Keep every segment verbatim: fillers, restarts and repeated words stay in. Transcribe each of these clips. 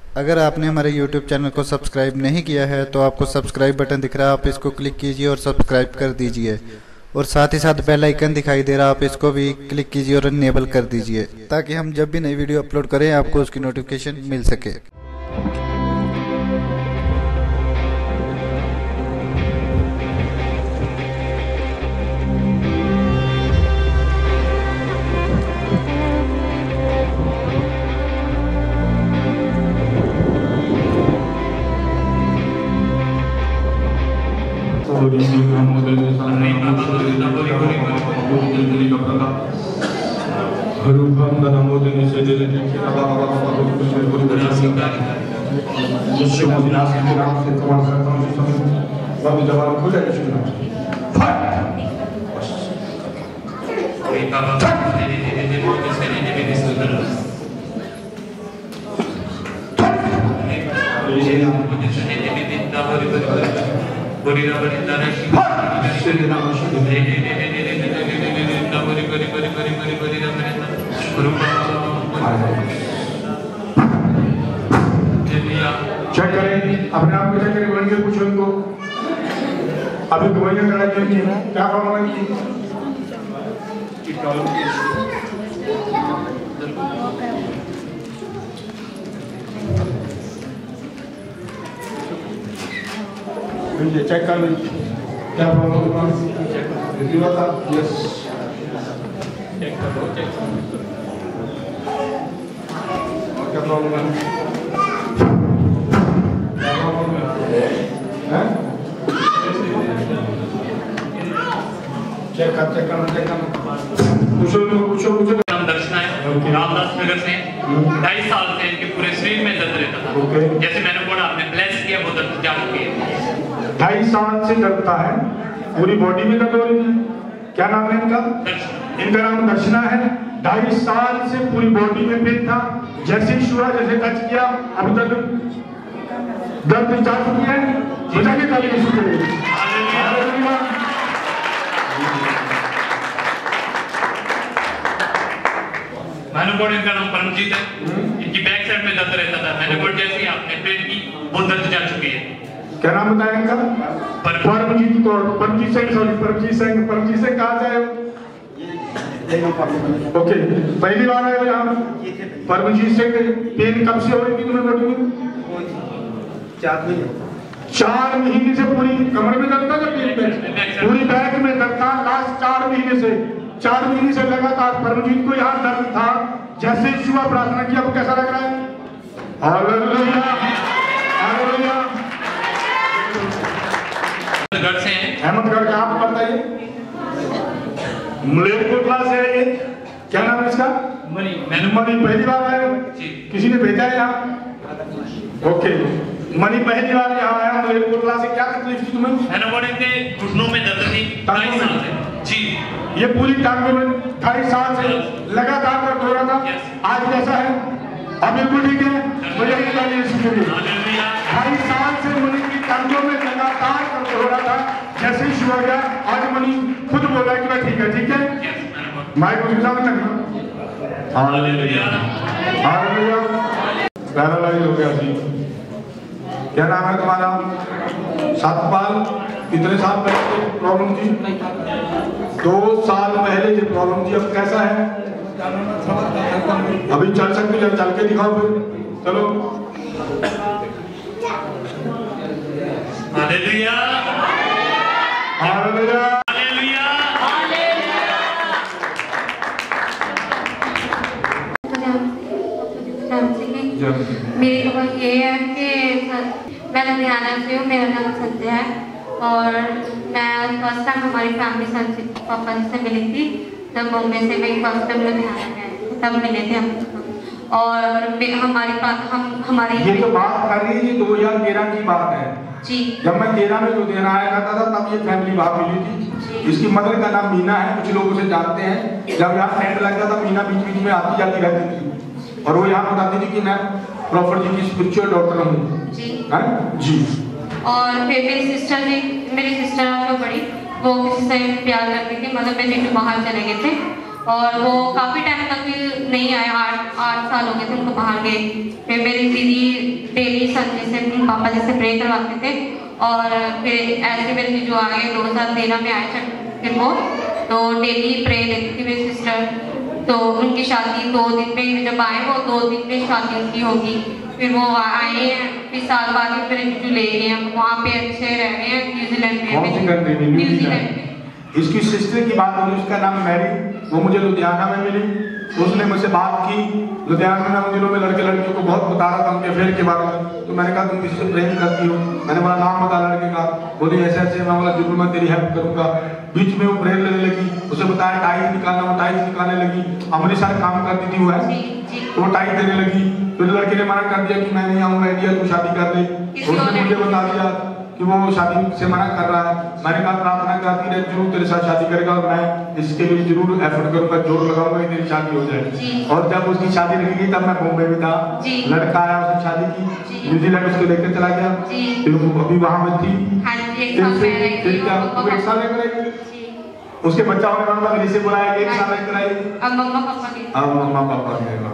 अगर आपने हमारे यूट्यूब चैनल को सब्सक्राइब नहीं किया है तो आपको सब्सक्राइब बटन दिख रहा है, आप इसको क्लिक कीजिए और सब्सक्राइब कर दीजिए। और साथ ही साथ बेल आइकन दिखाई दे रहा है, आप इसको भी क्लिक कीजिए और इनेबल कर दीजिए ताकि हम जब भी नई वीडियो अपलोड करें आपको उसकी नोटिफिकेशन मिल सके। चेक करें अपने आप को, चेक करें गवर्नमेंट के पूछो इनको अभी गवर्नमेंट लड़ाई करनी है, क्या प्रॉब्लम है की प्रॉब्लम की चेक कर ली क्या प्रॉब्लम है, यस चेक करो, चेक और क्या प्रॉब्लम है, चेक कर चेक कर चेक कर पूछो पूछो पूछो। नाम दर्शना है, रामदास नगर से ढाई साल से इनके पूरे शरीर में दर्द रहता था। जैसे मैंने बोला आपने ब्लेस किया वो दर्द जा चुकी है। ढाई साल से दर्द है, पूरी बॉडी में दर्द हो रही थी। क्या नाम है इनका? इनका नाम दर्शना है। ढाई साल से पूरी बॉडी में पेन था, जैसे ही छुआ जैसे टच किया अभी तक दर्द जा चुकी है। बजा के ताली शुक्रिया। मैंने बोर्ड इनका नाम परमजीत है, इनकी बैक साइड में दर्द रहता था। मैंने बोर्ड जैसे ही आपने ट्रेन की वो दर्द जा चुकी है। क्या नाम बताया इनका? परमजीत कौर, परमजीत सिंह, सॉरी परमजीत सिंह। परमजीत सिंह कहाँ से आए हो? ओके, पहली बार आए हो यहाँ? परमजीत सिंह, पेन कब से हो रही थी तुम्हें बॉडी में? चार महीने चार महीने से पूरी कमर में दर्द था, पूरी बैक में दर्द था। लास्ट चार महीने से चार महीने से लगातार परमजीत को यहाँ दर्द था। जैसे ही सुबह प्रार्थना किया आपको कैसा लग रहा है? Hallelujah, hallelujah. घर से हैं, अहमदगढ़ का, आप बताइए। मलेरकोटला से है ये, क्या नाम है इसका? मनी। मैंने मनी पहली बार आए हो? किसी ने भेजा है यहाँ? ओके, मनी पहली बार यहाँ आया मलेरकोटला से। क्या तकलीफ थी तुम्हें? मैंने बोर्ड के घुटनों में दर्द थी ढाई साल से। जी, ये पूरी टांगों में ढाई साल से लगातार दर्द हो रहा था। आज कैसा है? अब बिल्कुल ठीक है। मुझे ढाई साल से मनी की टांगों में लगातार दर्द हो रहा था। जैसे ही शुरू हो गया आज मनी खुद बोला कि मैं ठीक है, ठीक है। माइक उसके सामने रखना। Hallelujah, hallelujah. पैरालाइज हो गया जी। क्या नाम है तुम्हारा? सतपाल। कितने साल पहले प्रॉब्लम थी? दो साल पहले ये प्रॉब्लम थी। अब कैसा है? अभी चल सकते हो? चल के दिखाओ फिर, चलो। Hallelujah, hallelujah, hallelujah. मेरी खबर ये है कि मैं लुधियाना से हूँ, मेरा नाम संध्या है और मैं फर्स्ट टाइम हमारी फैमिली से पापा से मिली थी जब बॉम्बे से मैं फर्स्ट टाइम लुधियाना गए तब मिले थे हम। और हमारी हम हमारी ये तो बात कर रही है, ये दो हजार तेरह की बात है जी। जब मैं तेरह में लुधियाना आया करता था तब ये फैमिली वहाँ मिली थी। इसकी मदर का नाम मीना है, कुछ लोग उसे जानते हैं। जब यहाँ टेंट लगता था मीना बीच बीच में आती जाती रहती थी और वो यहाँ बताती थी कि मैं प्रॉपर जी की स्पिरिचुअल डॉक्टर हूँ जी। जी। और फिर मेरी सिस्टर भी, मेरी सिस्टर जो बड़ी, वो किसी से प्यार करती थी, मतलब मेरे जीजू बाहर चले गए थे और वो काफ़ी टाइम तक नहीं आए, आठ आठ साल हो गए थे उनको बाहर गए। फिर मेरी दीदी सन जिससे पापा जैसे प्रे करवाते थे। और फिर ऐसे मेरे जीजू आ गए दो हज़ार तेरह में आए फिर वो, तो डेली प्रे लेती थी मेरी सिस्टर। तो उनकी शादी दो दिन में, जब आए वो दो दिन में शादी उनकी होगी। फिर वो आए हैं, फिर साल बाद ही मेरे जीजू ले गए हैं, वहाँ पे अच्छे रह रहे हैं न्यूजीलैंड में। न्यूजीलैंड में इसकी सिस्टर की बात होगी, उसका नाम मैरी, वो मुझे लुधियाना में मिली। उसने मुझसे बात की, लुधियाना में उन दिनों में लड़के लड़कियों को बहुत बता रहा था उनके अफेयर के बारे में। तो मैंने कहा तुम किसी से प्रेम करती हो? मैंने बोला नाम बता लड़के का। बोली ऐसे ऐसे। मैं बोला जरूर मैं तेरी हेल्प करूंगा। बीच में वो प्रेम लेने लगी, उसे बताया टाइट निकालना, वो टाइट निकालने लगी। हमारे सारे काम करती थी वो है, वो टाइट देने लगी। फिर लड़के ने मना कर दिया कि मैं नहीं आऊंगा इंडिया, तू शादी कर ले। उसने मुझे बता दिया कि वो शादी से मना कर रहा है। मैंने कहा प्रार्थना करती रहे, जरूर तेरे साथ शादी करेगा और मैं इसके लिए जरूर एफर्ट करूंगा, जोर लगाऊंगा कि तेरी शादी हो जाए। और जब उसकी शादी रखी गई तब मैं बॉम्बे में था। लड़का आया, उसने शादी की, न्यूजीलैंड उसको लेकर चला गया। फिर अभी वहां में थी, फिर क्या एक साल लेकर आई, उसके बच्चा होने वाला था, जिसे बुलाया एक साल लेकर आई। अब मम्मा पापा के अब मम्मा पापा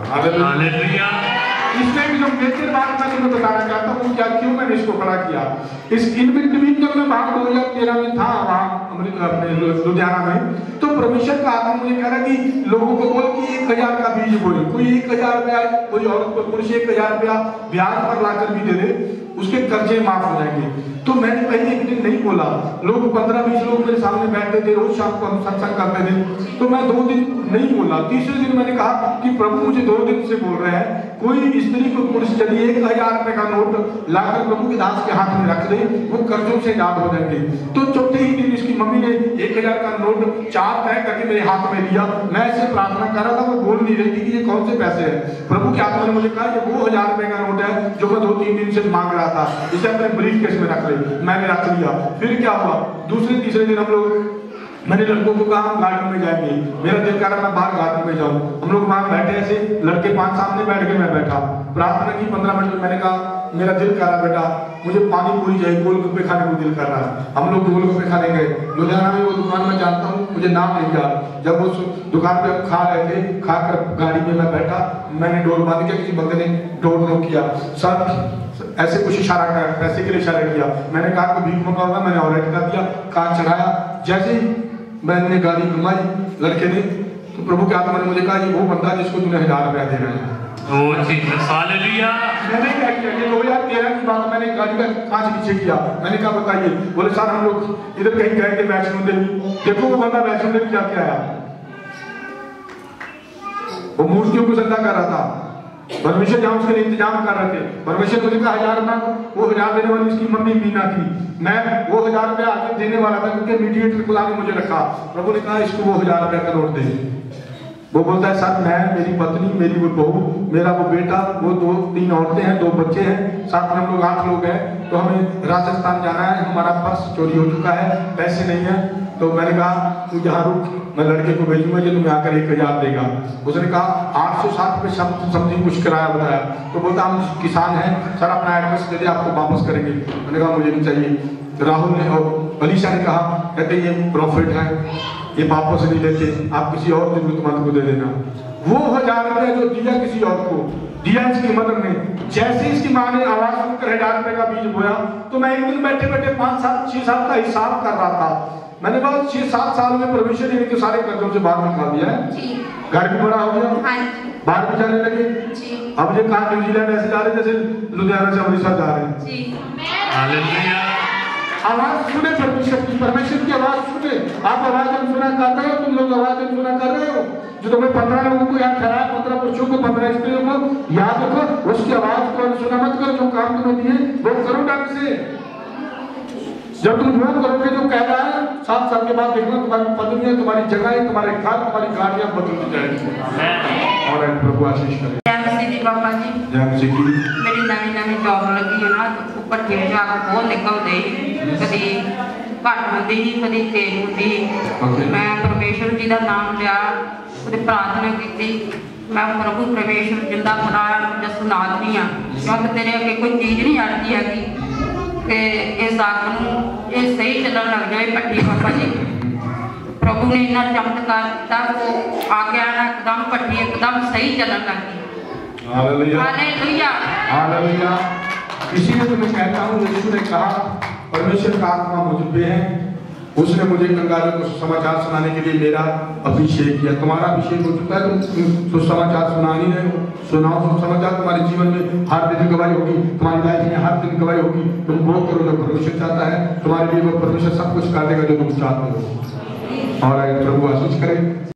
के इसमें भी जो मेजर बात मैं तुम्हें बताना चाहता हूँ क्या, क्यों मैंने इसको खड़ा किया। इस इनबिटवीन जब मैं वहां दो हजार तेरह में था, वहाँ लुधियाना में, तो परमेश्वर का आत्मा मुझे कह रहा कि लोगों को बोल कि एक हजार का बीज बोले, कोई एक हजार रुपया, कोई औरत को पुरुष एक हजार रुपया ब्याज पर लाकर भी दे दे, उसके कर्जे माफ हो जाएंगे। तो मैंने पहले एक दिन नहीं बोला, लोग पंद्रह बीस लोग मेरे सामने बैठते थे, रोज शाम को हम सत्संग करते थे, तो मैं दो दिन नहीं बोला। तीसरे दिन मैंने कहा कि प्रभु मुझे दो दिन से बोल रहे हैं, कोई स्त्री को पुरुष यदि एक हजार रुपए का नोट लाकर प्रभु के दास के हाथ में रख दे, वो कर्जों से आजाद हो जाएंगे। तो चौथे ही दिन इसकी मम्मी ने एक हजार का नोट चार तय करके मेरे हाथ में लिया। मैं ऐसे प्रार्थना कर रहा था, वो बोल नहीं रही थी कि ये कौन से पैसे हैं। प्रभु के आत्मा ने मुझे कहा ये वो हजार रुपए का नोट है जो मैं दो तीन दिन से मांग रहा था, इसे अपने ब्रीफ केस में रख ले। मैंने रख लिया। फिर क्या हुआ, दूसरे तीसरे दिन हम लोग, मैंने लड़कों को कहा हम गार्डन में जाएंगे, मेरा दिल कर रहा मैं बाहर गार्डन में जाऊं। हम लोग वहां बैठे, ऐसे लड़के पांच सामने बैठ के मैं बैठा, प्रार्थना की पंद्रह मिनट में। मैंने कहा मेरा दिल कर रहा बेटा मुझे पानी पूरी चाहिए, गोलगप्पे खाने को दिल कर रहा है। हम लोग गोलगप्पे खाने गए लुधियाना में, वो दुकान में जानता हूँ, मुझे नाम नहीं याद। जब उस दुकान पे हम खा रहे थे, खाकर गाड़ी में मैं बैठा, मैंने डोर बंद किया, किसी बंदे ने डोर नॉक किया, सर ऐसे कुछ इशारा कर, पैसे के लिए इशारा किया। मैंने कहा को भीख मंगाऊंगा, मैंने ऑलरेडी कर दिया, कान चढ़ाया। जैसे ही मैंने गाड़ी घुमाई लड़के ने, तो प्रभु के आत्मा ने मुझे कहा ये वो बंदा जिसको तूने हजार रुपया दे रहा है। Oh Jesus hallelujah. मैंने क्या किया, ये दो हजार तेरह की बात, मैंने गाड़ी का कांच नीचे किया। मैंने कहा बताइए, बोले सर हम लोग इधर कहीं गए थे वैष्णो देवी। देखो वो बंदा वैष्णो देवी जाके आया, वो मूर्तियों को सजदा कर रहा था। परमेश्वर जहाँ उसके लिए इंतजाम कर रहे थे, परमेश्वर मुझे कहा हजार रुपया, वो हजार देने वाली उसकी मम्मी मीना थी, मैं वो हजार रुपया आगे देने वाला था क्योंकि मीडिएटर खुला ने मुझे रखा। प्रभु ने कहा इसको वो हजार रुपया का नोट दे। वो बोलता है सर मैं, मेरी पत्नी, मेरी वो बहू, मेरा वो बेटा, वो दो तीन औरतें हैं, दो बच्चे हैं, साथ में हम लोग आठ लोग हैं, तो हमें राजस्थान जाना है, हमारा पर्स चोरी हो चुका है, पैसे नहीं है। तो मैंने कहा तू यहाँ रुक, मैं लड़के को भेजूंगा जो तुम्हें आकर एक हजार देगा। उसने कहा आठ सौ सात पे समथिंग कुछ किराया बताया। तो बोलता हम किसान हैं सर, अपना एड्रेस दे दे आपको वापस करेंगे। मैंने कहा मुझे नहीं चाहिए। राहुल ने और अलीशा ने कहा, कहते ये प्रॉफिट है, ये वापस नहीं देते, आप किसी और जरूरतमंद को दे देना। वो हजार रुपया जो दिया किसी और को, दिया इसकी मदर ने। जैसे इसकी माँ ने आवाज सुनकर हजार रुपए का बीज बोया, तो मैं एक दिन बैठे बैठे पांच सात छह साल का हिसाब कर रहा था। मैंने कहा छह सात साल में परमेश्वर ने इनके सारे कर्जों से बाहर निकाल दिया है, घर भी बड़ा हो गया, बाहर भी जाने लगे। अब ये कहा न्यूजीलैंड ऐसे जा रहे जैसे लुधियाना से अमृतसर जा रहे हैं। आवाज सुने परमेश्वर की, परमेश्वर की आवाज सुने। आप आवाज अनसुना कर रहे हो, तुम लोग आवाज अनसुना कर रहे हो। जो तुम्हें पंद्रह लोगों को यहाँ ठहराया, पंद्रह पुरुषों को, पंद्रह स्त्रियों को, याद रखो उसकी आवाज को अनसुना मत करो। जो काम तुम्हें दिए वो करो ढंग से। जब तुम वो करोगे जो कह रहा है, सात साल के बाद देखना तुम्हारी पत्नियां, तुम्हारी जगह, तुम्हारे घर, तुम्हारी गाड़ियां बदलती जाएंगी। और प्रभु आशीष करे। बाबा जी मेरी नवी नवी जॉब लगी है ना, तो भट्ठे में आग बहुत निकलते, कभी घट होती ही कभी तेज होती। मैं परमेश्वर जी का नाम लिया, प्रार्थना की, मैं प्रभु परमेश्वर जिंदा बनाया, मुझे सुना दी हाँ, क्योंकि तेरे अगे कोई चीज नहीं आती है कि इस आग में ये सही चलन लग जाए भट्टी। बाबा जी प्रभु ने इतना चमत्कार किया, वो आ गया ना एकदम भट्टी एकदम सही चलन लगी। Hallelujah hallelujah. इसीलिए तो मैं कहता हूँ, यीशु ने कहा परमेश्वर का आत्मा मुझ पे है, उसने मुझे कंगालों को सुसमाचार सुनाने के लिए मेरा अभिषेक किया। तुम्हारा अभिषेक हो चुका है, तुम सुसमाचार सुना नहीं रहे हो। सुनाओ सुसमाचार, तुम्हारे जीवन में हर दिन गवाही होगी, तुम्हारी लाइफ में हर दिन गवाही होगी। तुम वो करो जो परमेश्वर चाहता है, तुम्हारे लिए वो परमेश्वर सब कुछ कर देगा जो तुम चाहते हो। और अगर प्रभु आशीष करे।